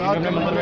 अत्याचार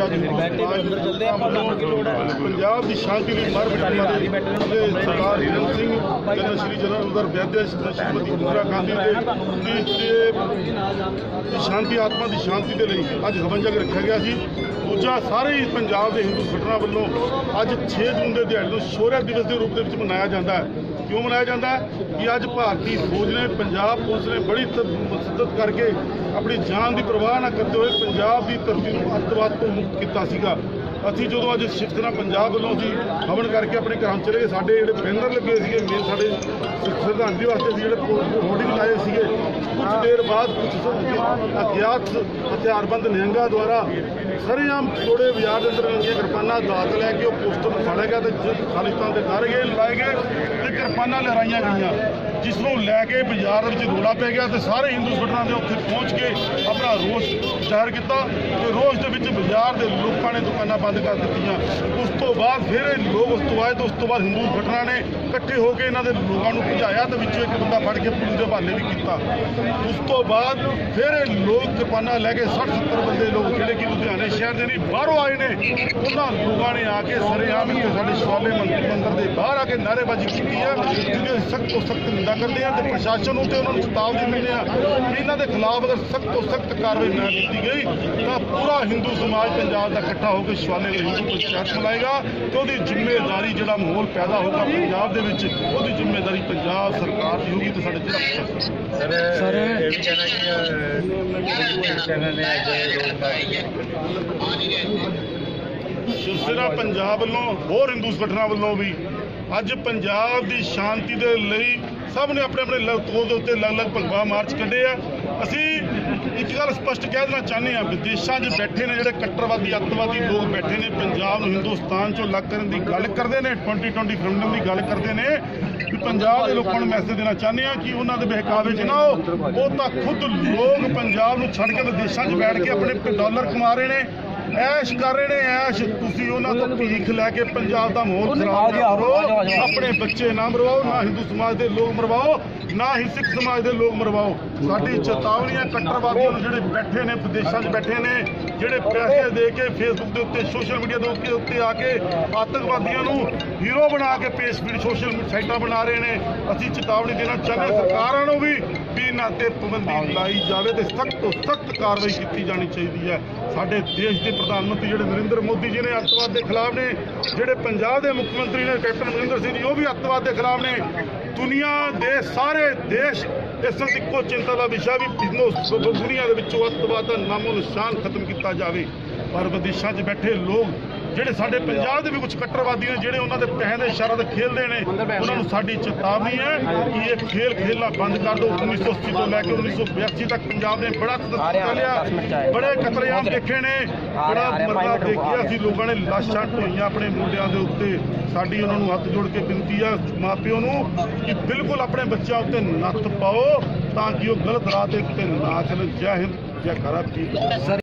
पंजाब की शांति लिए मर मिटे सरदार हीरन सिंह जनरल श्री जनरल उधर वैद्य श्रीमती इंदिरा गांधी की शांति आत्मा की शांति के लिए अज हवन जग रखा गया सी। दूजा सारे ही पंजाब के हिंदू संगठनों वालों अज 6 जून के दिहाड़े को शौर्य दिवस के रूप में मनाया जाता है। क्यों मनाया जाता है कि अज भारतीय फौज ने पंजाब पुलिस ने बड़ी मसदत करके अपनी जान की परवाह न करते हुए पंजाब की धरती को अतवाद तो मुक्त किया। असी जो अज शिवसेना पंजाब वालों अभी हवन करके अपने घर चले गए। साढ़े जो बैनर लगे थे मेन साढ़े श्रद्धांजलि वास्ते जो होर्डिंग लाए थे, कुछ देर बाद कुछ अज्ञात हथियारबंद निहंगा द्वारा सरेआम थोड़े बाजार के अंदर नंगिया किरपाना दात लैके पोस्टर फाड़े गया तो खालिस्तान के नारे गए लाए गए तो किरपाना लहराइया गई, जिसनों लैके बाजार रौला पै गया तो सारे हिंदू संगठनों ने उत्थे पहुँच के अपना रोष जाहिर किया। रोष के बाजार के लोगों ने दुकाना बंद कर दी। उस तो बाद फिर लोग उस तो आए तो उस तो बाद हिंदू संगठनों ने इकट्ठे होकर इन्हों के लोगों को भजाया तो एक बंदा फड़ के पुलिस के हवाले भी किया। उस तो बाद फिर लोग किरपाना लैके 60-70 बंदे लोग जोड़े कि लुधियाने शहर के नहीं बाहरों आए ने, उन्होंने लोगों ने आके सरेआम साढ़े शिवाले मंदिर के बाहर आके नारेबाजी की है, जिसकी सख्त तो सख्त निंदा करते हैं। तो प्रशासन को उन्होंने चेतावनी देते हैं कि इन्हों के खिलाफ अगर सख्त तो सख्त कार्रवाई न की गई तो पूरा हिंदू समाज पंजाब का इकट्ठा होकर शिवाले हिंदू पंचायत चलाएगा। तो उसकी जिम्मेदारी जो माहौल पैदा होगा पंजाब के उसकी जिम्मेदारी पंजाब सरकार की होगी। तो साढ़े शिवसेना पंजाब वालों होर हिंदू संगठनों वालों भी अज पंजाब की शांति के लिए सब ने अपने अपने तौर के उत्ते अलग अलग भगवा मार्च कढ़े आ। असी एक गल स्पष्ट कह देना चाहते हैं, विदेशों बैठे ने जोड़े कट्टरवादी अतवादी लोग बैठे ने पंजाब हिंदुस्तान चो अलग करने की गल करते हैं, 2020 फ्रीडम की गल करते हैं कि पंजाब के लोगों को मैसेज देना चाहते हैं कि उन्होंने बहकावे च ना हो। वो तो खुद लोग पंजाब को छड़ के विदेशों बैठ के अपने डॉलर कमा रहे हैं, ऐश कर रहे हैं ऐश। तुसीं उन्हां तों भीख लैके पंजाब का माहौल खराब ना करो, अपने बच्चे ना मरवाओ, ना हिंदू समाज के लोग मरवाओ, ना ही सिख समाज के लोग मरवाओ। साडी चेतावनी है कट्टरवादियों जो बैठे ने विदेशों बैठे ने, जोड़े पैसे दे के फेसबुक के उत्ते सोशल मीडिया के उत्ते आके आतंकवादियों को हीरो बना के पेश फीड सोशल साइटां बना रहे हैं। असीं चेतावनी देना चाहते सरकारों को भी इन्हां ते पाबंदी लाई जाए तो सख्त तो सख्त कार्रवाई की जानी चाहिए है। साडे देश के प्रधानमंत्री जोड़े नरेंद्र मोदी जी ने अतवाद के खिलाफ ने, जोड़े पंजाब के मुख्यमंत्री ने कैप्टन अमरिंदर सिंह जी वो भी अतवाद के खिलाफ ने। दुनिया के सारे देश इस इको चिंता का विषय भी दुनिया के अतवाद का नामो निशान खत्म किया जाए। पर विदेशों बैठे लोग ਜਿਹੜੇ ਸਾਡੇ ਪੰਜਾਬ ਦੇ भी कुछ कट्टरवादी ने ਜਿਹੜੇ ਉਹਨਾਂ ਦੇ ਪੈਸੇ ਦੇ ਇਸ਼ਾਰੇ ਤੇ ਖੇਲਦੇ ਨੇ, ਉਹਨਾਂ ਨੂੰ ਸਾਡੀ ਚੇਤਾਵਨੀ ਹੈ कि ਇਹ खेल खेलना बंद कर दो। 1980 ਤੋਂ ਲੈ ਕੇ 1982 तक पंजाब ने बड़ा ਚੱਲਿਆ, बड़े कतलेआम देखे ने, बड़ा मरला देखिया सी। लोगों ने लाशां ढोईਆਂ अपने मुंडिਆਂ ਦੇ ਉੱਤੇ। साडी उन्होंने हथ जोड़ के बेनती है मापिओ ਨੂੰ कि बिल्कुल अपने बच्चों उत्ते नत्थ पाओ ताकि वो गलत राह ते ना चलन। जय हिंद जय भारत।